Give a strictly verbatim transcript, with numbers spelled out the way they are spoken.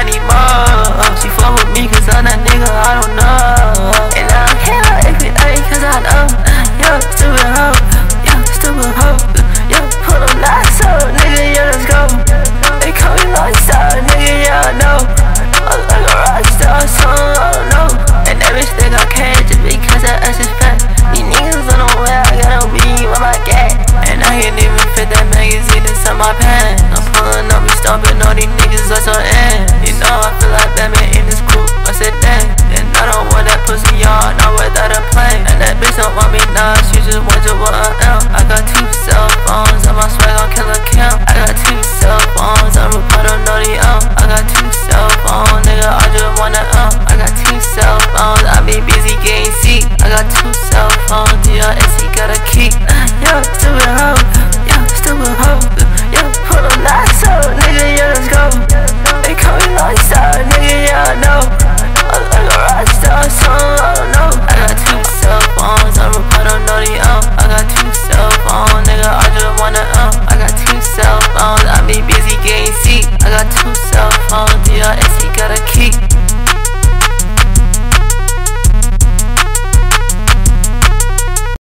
need more. She fuck with me cause I'm that nigga, I don't know. And I don't care if it ain't cause I know. Yo, stupid hoe, yo, stupid hoe. Yo, put them lights up, nigga, yeah, let's go. They call me lifestyle, nigga, yeah, I know. I look like a rock star, so I don't know. And that bitch think I care just because that ass is fat. These niggas on the way, I got no beat with my gat. And I can't even fit that magazine inside my pants. I'm pulling up, we stomping all these niggas on some end. You know I feel like Batman in this coupe, I said damn. And I don't want that pussy, y'all, not without a plane. And that bitch don't want me now, she just wonder what I am. I got two cell phones, and my swag on killer cam. I got two cell phones, I'm a part of naughty um. I got two cell phones, nigga, I just wanna um. I got two cell phones, I be busy getting sick. I got two cell phones, D R S, he got a key. Yo, stupid hoe.